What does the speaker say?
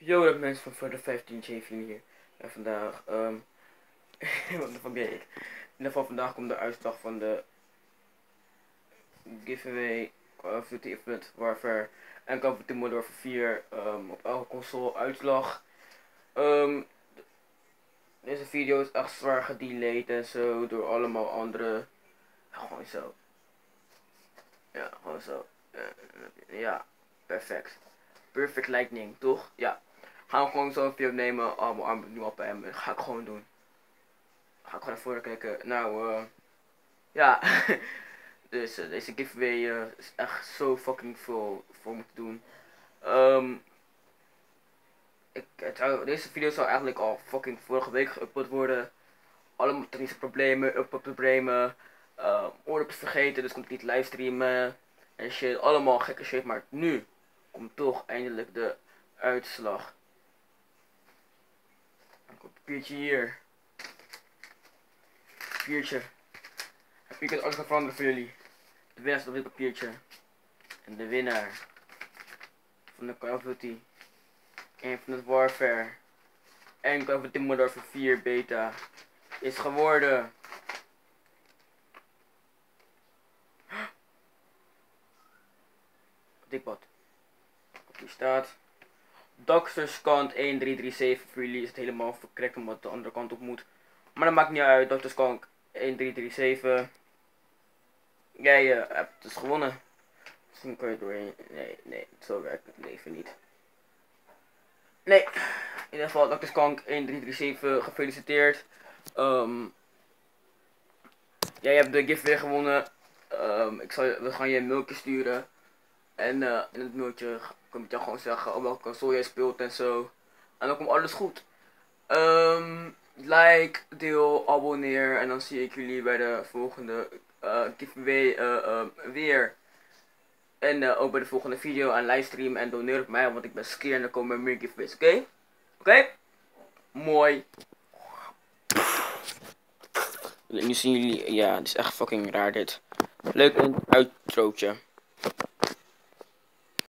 Yo, dat mensen van voor de 15 J4 hier. En vandaag, wat van ben ik? In ieder geval vandaag komt de uitslag van de giveaway Call of Duty Infinite Warfare en Call of Duty Modern Warfare 4 op elke console uitslag. Deze video is echt zwaar gedelayed en zo door allemaal andere. Gewoon zo. Ja, gewoon zo. Ja, perfect. Perfect lightning, toch? Ja. Gaan we gewoon zo'n video nemen. Oh, mijn arm nu op hem. Dat ga ik gewoon doen. Ga ik gewoon naar voren kijken. Nou, ja. Dus deze giveaway is echt zo fucking veel voor me te doen. Deze video zou eigenlijk al fucking vorige week geüpload worden. Allemaal technische problemen, uploadproblemen. Oordopjes vergeten, dus kon ik niet livestreamen. En shit, allemaal gekke shit. Maar nu komt toch eindelijk de uitslag. Dan komt het papiertje hier. Papiertje. Ik kan alles gaan veranderen voor jullie. De winnaar staat op dit papiertje. En de winnaar van de Call of Duty Infinite Warfare en Call of Duty Modern Warfare 4 beta is geworden. Dikbad. Hier staat Doctorskant 1337. Voor jullie is het helemaal verkrekt omdat het de andere kant op moet. Maar dat maakt niet uit. Doctorskant 1337. Jij hebt dus gewonnen. Misschien kan je doorheen. Nee, zo werkt het leven niet. Nee, in ieder geval Doctorskant 1337, gefeliciteerd. Jij hebt de giveaway gewonnen. We gaan je een mailtje sturen. En in het mailtje kom je dan gewoon zeggen op welke console jij speelt en zo. En dan komt alles goed. Like, deel, abonneer. En dan zie ik jullie bij de volgende giveaway weer. En ook bij de volgende video en livestream. En doneer op mij, want ik ben skeer en er komen meer giveaways. Oké? Oké? Mooi. Nu zien jullie, ja, het is echt fucking raar dit. Leuk een outrootje.